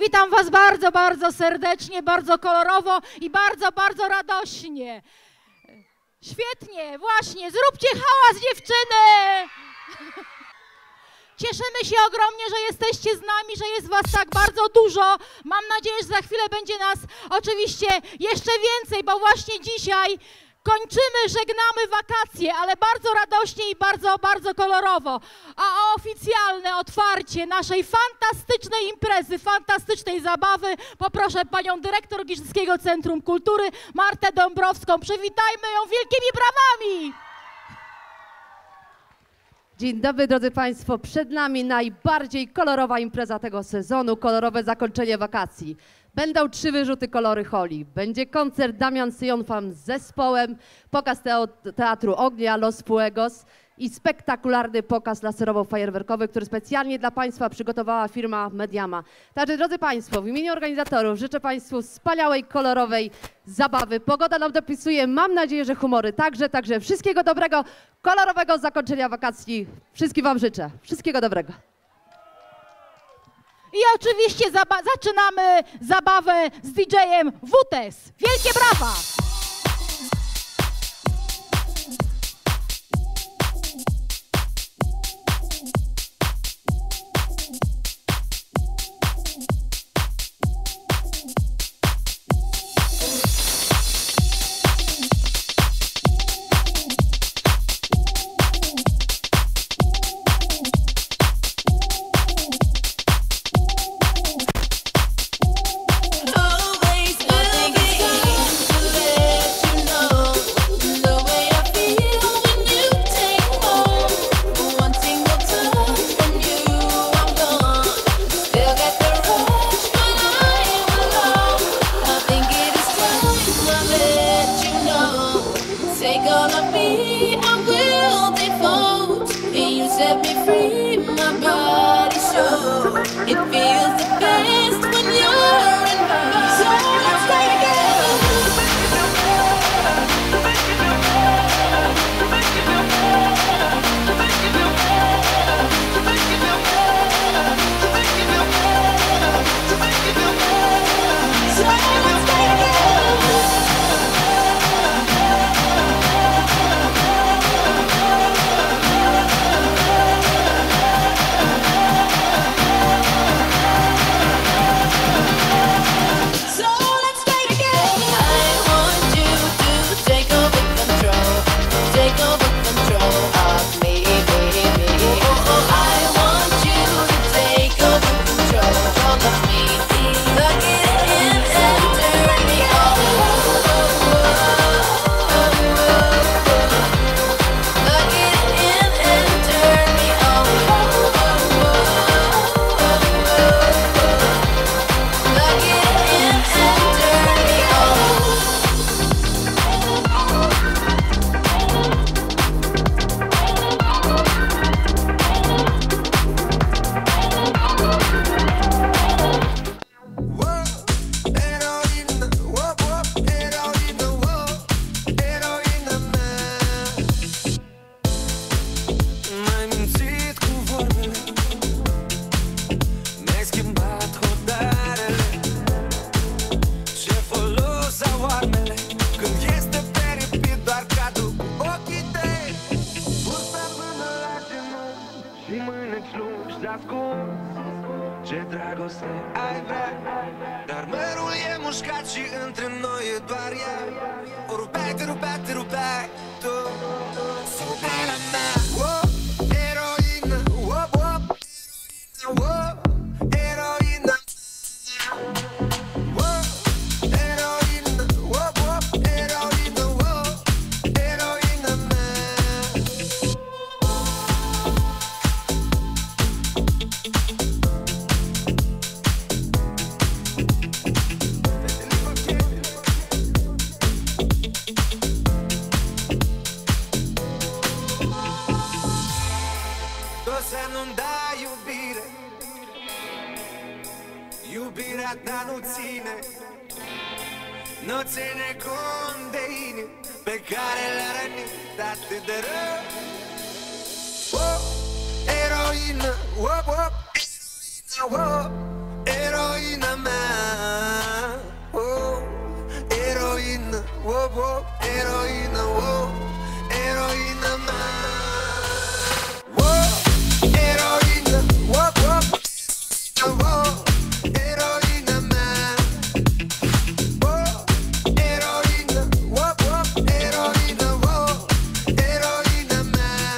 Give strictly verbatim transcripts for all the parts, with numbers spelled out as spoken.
Witam Was bardzo, bardzo serdecznie, bardzo kolorowo i bardzo, bardzo radośnie. Świetnie, właśnie, zróbcie hałas, dziewczyny! Cieszymy się ogromnie, że jesteście z nami, że jest Was tak bardzo dużo. Mam nadzieję, że za chwilę będzie nas oczywiście jeszcze więcej, bo właśnie dzisiaj kończymy, żegnamy wakacje, ale bardzo radośnie i bardzo, bardzo kolorowo. A o oficjalne otwarcie naszej fantastycznej imprezy, fantastycznej zabawy poproszę panią dyrektor Giżyckiego Centrum Kultury, Martę Dąbrowską. Przywitajmy ją wielkimi brawami! Dzień dobry, drodzy Państwo. Przed nami najbardziej kolorowa impreza tego sezonu, kolorowe zakończenie wakacji. Będą trzy wyrzuty kolory Holi. Będzie koncert Damian Syjonfan z zespołem, pokaz Teatru Ognia Los Fuegos i spektakularny pokaz laserowo-fajerwerkowy, który specjalnie dla Państwa przygotowała firma Mediama. Także, drodzy Państwo, w imieniu organizatorów życzę Państwu wspaniałej, kolorowej zabawy. Pogoda nam dopisuje, mam nadzieję, że humory także, także wszystkiego dobrego, kolorowego zakończenia wakacji. Wszystkim Wam życzę. Wszystkiego dobrego. I oczywiście zaba zaczynamy zabawę z didżejem Wutes. Wielkie brawa! Ce dragoste ai vrea, dar mărul e mușcat și între noi e doar ea. O rupeai, te rupeai, te rupeai tu. Iubarea mea, oh, eroină, oh, oh, oh, eroină, oh, eroină, oh, oh, eroină, oh, eroină mea. Să nu-mi dai iubire, iubirea ta nu ține, nu ține cont de inimi pe care le-a rănit atât de rău. Oh, eroină, oh, oh, oh, heroina ma, oh, heroina, oh, oh, heroina, oh, heroina ma, oh, heroina, oh, oh, oh, heroina ma, oh, heroina, oh, oh, heroina, oh, heroina ma.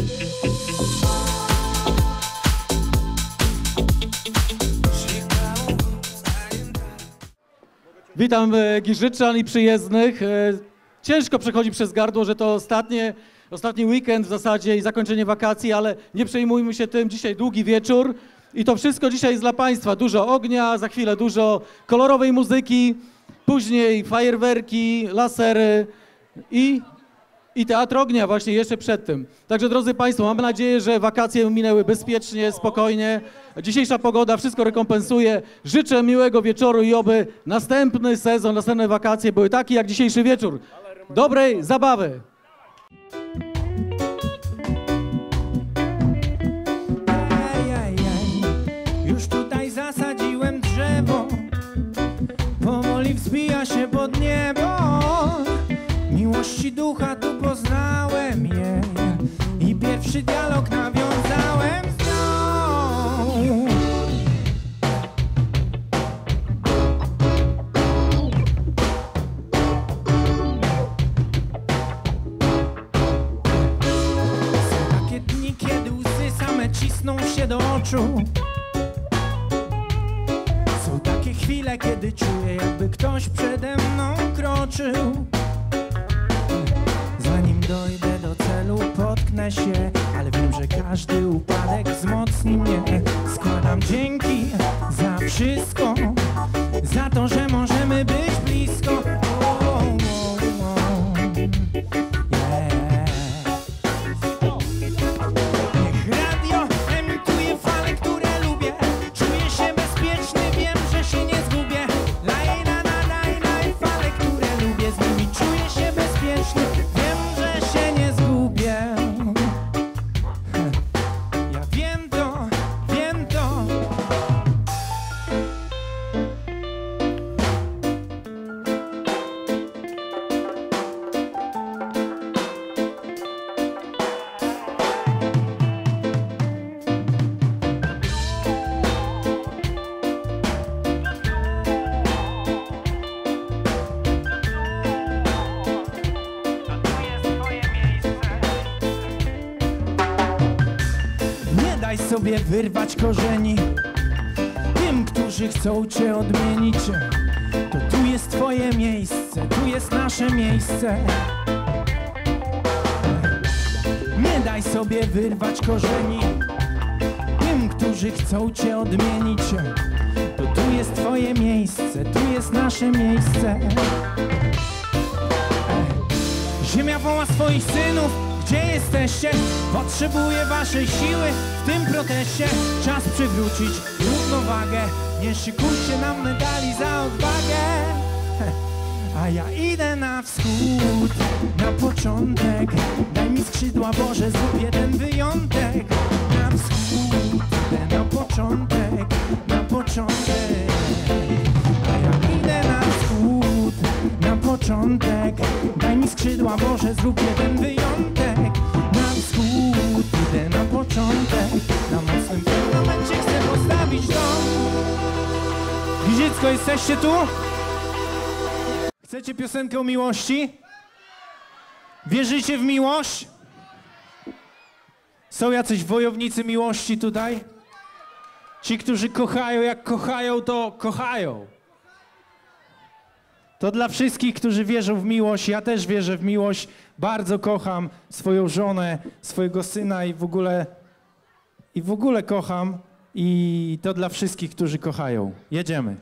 Witam e, Giżyczan i przyjezdnych. E, Ciężko przechodzi przez gardło, że to ostatnie, ostatni weekend w zasadzie i zakończenie wakacji, ale nie przejmujmy się tym. Dzisiaj długi wieczór i to wszystko dzisiaj jest dla Państwa. Dużo ognia, za chwilę dużo kolorowej muzyki, później fajerwerki, lasery i, i teatr ognia właśnie jeszcze przed tym. Także drodzy Państwo, mam nadzieję, że wakacje minęły bezpiecznie, spokojnie. Dzisiejsza pogoda wszystko rekompensuje. Życzę miłego wieczoru i oby następny sezon, następne wakacje były takie jak dzisiejszy wieczór. Dobrej zabawy! Ej, ej, ej. Już tutaj zasadziłem drzewo, powoli wzbija się pod niebo. Miłości ducha tu poznałem jej i pierwszy dialog nawiązałem z nią. Są takie dni, kiedy łzy same cisną się do oczu. Są takie chwile, kiedy czuję, jakby ktoś przede mną kroczył. Zanim dojdę do celu, potknę się, ale wiem, że każdy upadek wzmocni mnie. Składam dzięki za wszystko, za to, że możemy być blisko. O, o, o. Yeah. Niech radio emituje fale, które lubię. Czuję się bezpieczny, wiem, że się nie zgubię. Laj, na, na, laj, laj, fale, które lubię. Z nimi czuję się bezpieczny, wiem, że się nie zgubię. Ja wiem to, wiem to. Nie daj sobie wyrwać korzeni tym, którzy chcą cię odmienić. To tu jest twoje miejsce, tu jest nasze miejsce. Nie daj sobie wyrwać korzeni tym, którzy chcą cię odmienić. To tu jest twoje miejsce, tu jest nasze miejsce. Ziemia woła swoich synów, gdzie jesteście? Potrzebuję waszej siły w tym proteście. Czas przywrócić równowagę. Nie szykujcie nam medali za odwagę. A ja idę na wschód, na początek. Daj mi skrzydła, Boże, zrób jeden wyjątek. Na wschód, idę na początek, na początek. A ja idę na wschód, na początek. Daj mi skrzydła, Boże, zrób jeden wyjątek. Na wschód, idę na początek. Na mocnym fundamencie chcę postawić dom. Giżycko, jesteście tu? Chcecie piosenkę o miłości? Wierzycie w miłość? Są jacyś wojownicy miłości tutaj? Ci, którzy kochają, jak kochają, to kochają. To dla wszystkich, którzy wierzą w miłość. Ja też wierzę w miłość. Bardzo kocham swoją żonę, swojego syna i w ogóle, i w ogóle kocham. I to dla wszystkich, którzy kochają. Jedziemy.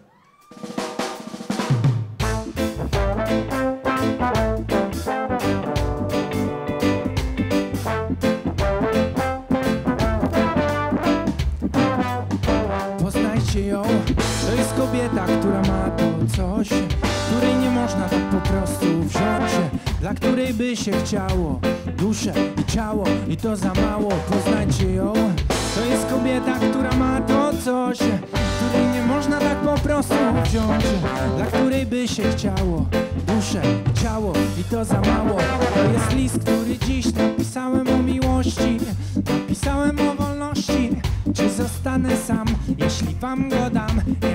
Poznajcie ją, to jest kobieta, która ma to coś, której nie można tak po prostu wziąć, dla której by się chciało duszę i ciało i to za mało. Poznajcie ją, to jest kobieta, która ma to coś, której nie można tak po prostu wziąć, dla której by się chciało duszę i ciało i to za mało. To jest list, który dziś napisałem o miłości, napisałem o wolności. Czy zostanę sam, jeśli wam go dam? Nie.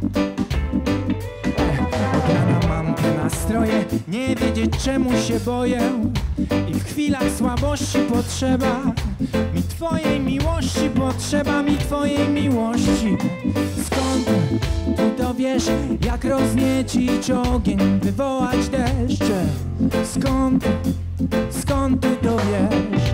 Od rana mam te nastroje, nie wiedzieć czemu się boję. I w chwilach słabości potrzeba mi twojej miłości, potrzeba mi twojej miłości. Skąd ty to wiesz, jak rozniecić ogień, wywołać deszcze? Skąd, skąd ty to wiesz?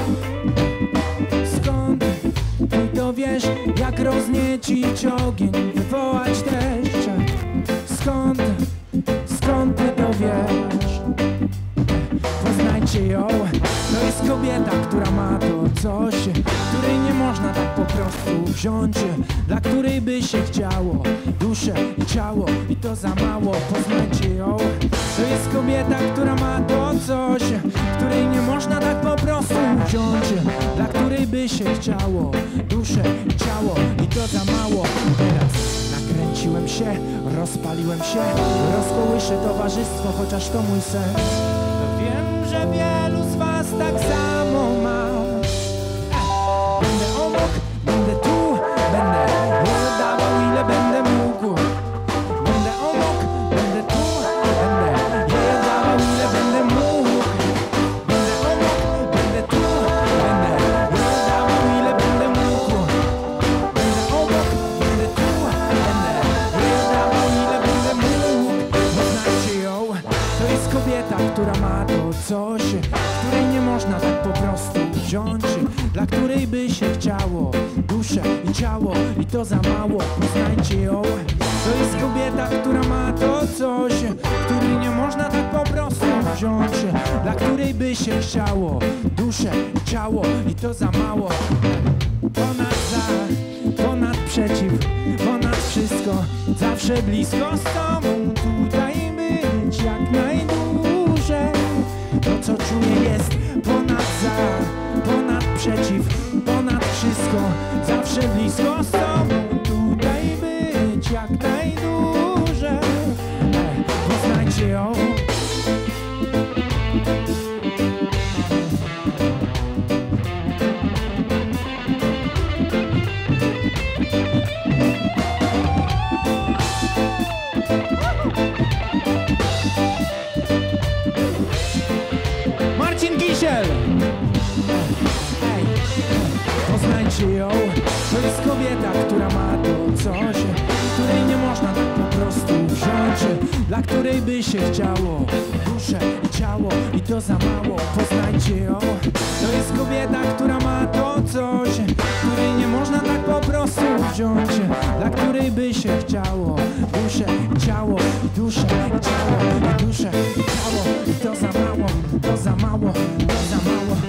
Skąd ty to wiesz, jak rozniecić ogień, wywołać deszcze? Skąd, skąd ty to wiesz? Poznajcie ją, to jest kobieta, która ma to coś, której nie można tak po prostu wziąć, dla której by się chciało duszę i ciało i to za mało. Poznajcie ją, to jest kobieta, która ma to coś, której nie można tak po prostu wziąć, dla której by się chciało duszę i ciało i to za mało. Teraz nakręciłem się, rozpaliłem się, rozkołyszę towarzystwo, chociaż to mój sen. Wiem, że wielu z was tak samo ma. Będę obok, będę tu, będę nie oddawał ile będę mógł. Będę obok, będę tu, będę nie oddawał ile będę mógł. Będę obok, będę tu, będę nie oddawał ile będę mógł. Będę obok, będę tu, będę nie oddawał ile będę mógł. Poznajcie ją, to jest kobieta, która ma to coś, której nie można tak po prostu wziąć, dla której by się chciało duszę i ciało i to za mało. Poznajcie ją, to jest kobieta, która ma to coś, której nie można tak po prostu wziąć, dla której by się chciało duszę i ciało i to za mało. Ponad za, ponad przeciw, ponad wszystko, zawsze blisko z tobą, tutaj być jak najdłużej. To co czuję jest ponad za, ponad przeciw, ponad wszystko, zawsze blisko z tobą, tutaj być jak najdłużej. Poznajcie ją. Poznajcie ją, to jest kobieta, która ma to coś, której nie można tak po prostu wziąć, dla której by się chciało duszę i ciało i to za mało. Poznajcie ją, to jest kobieta, która ma to coś, której nie można tak po prostu wziąć, dla której by się chciało duszę i ciało i duszę i ciało i duszę i ciało i to za mało, to za mało, to za mało.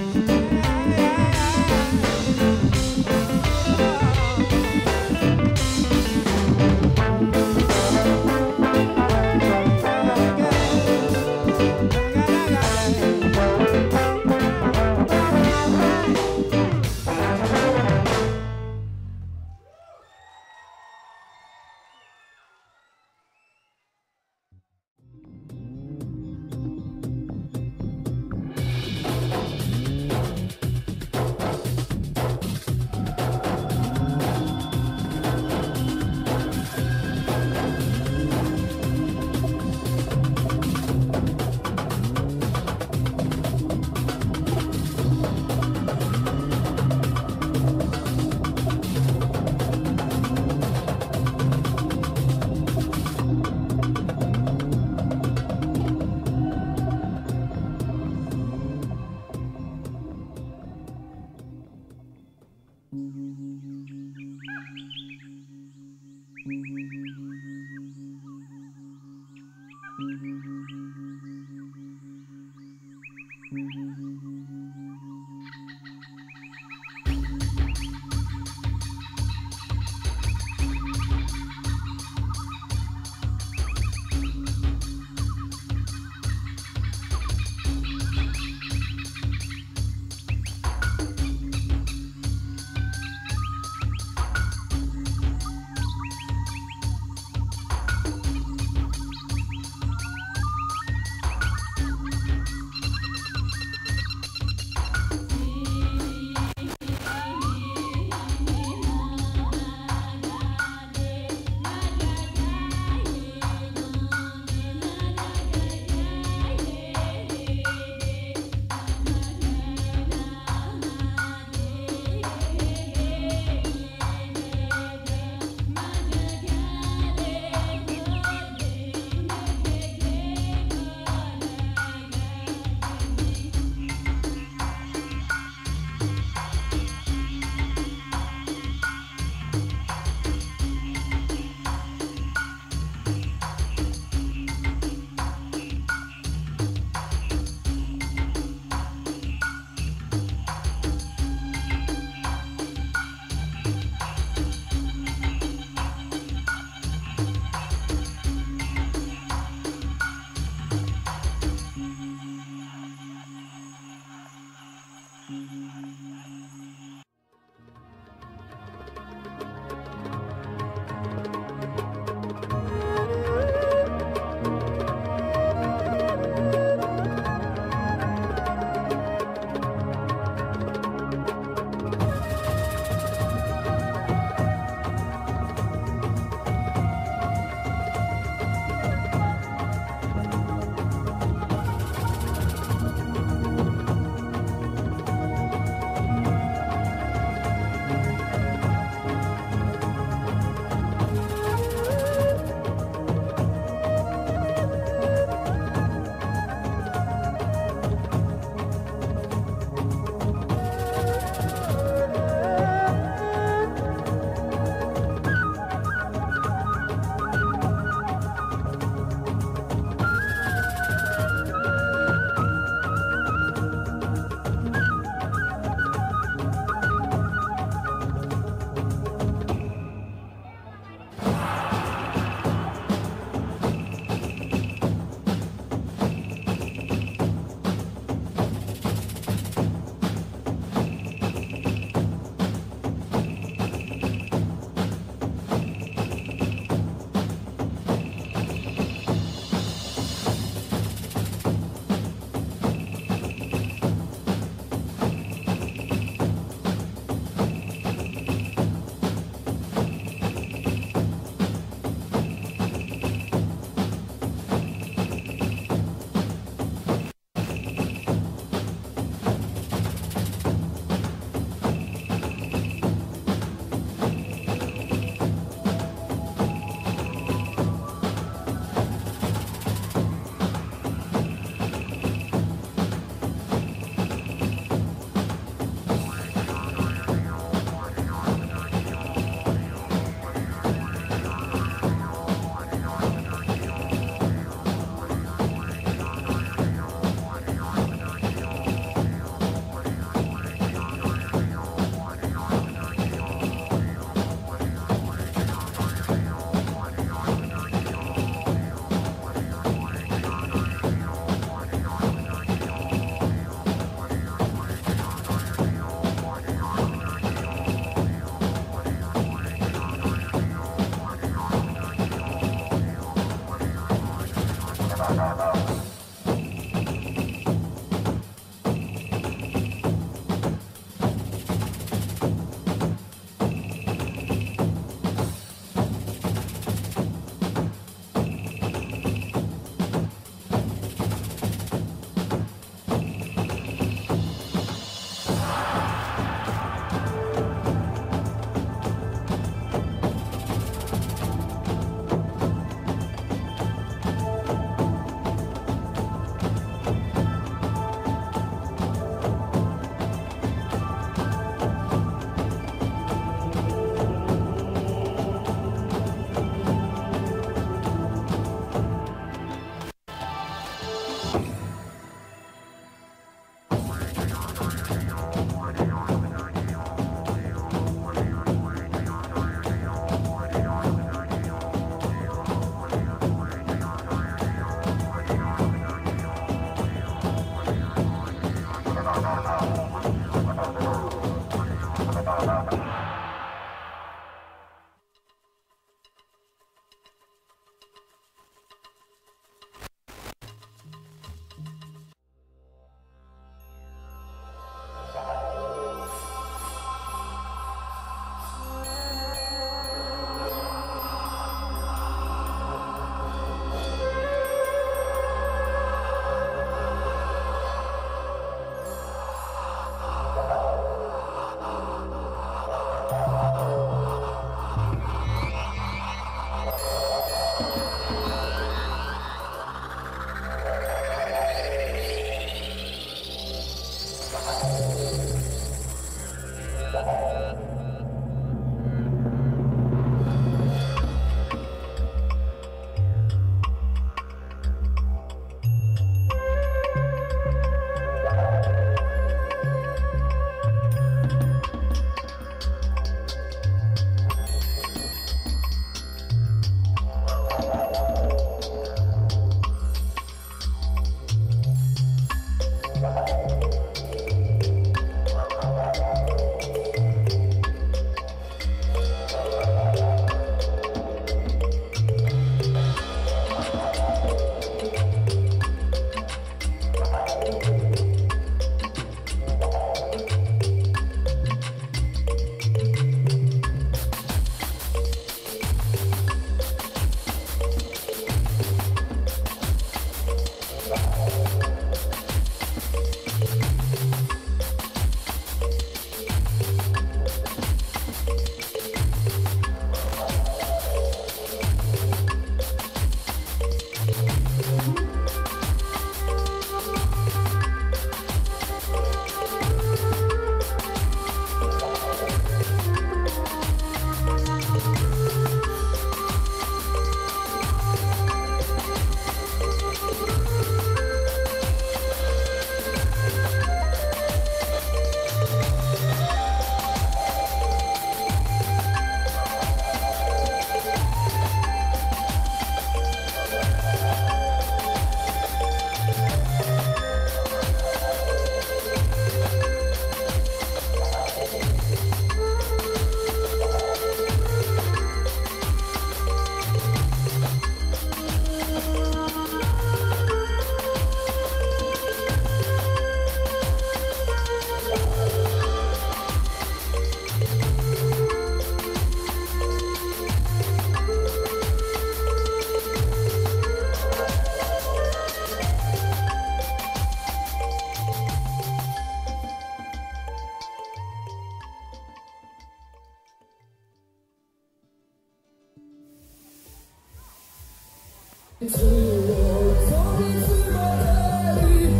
It's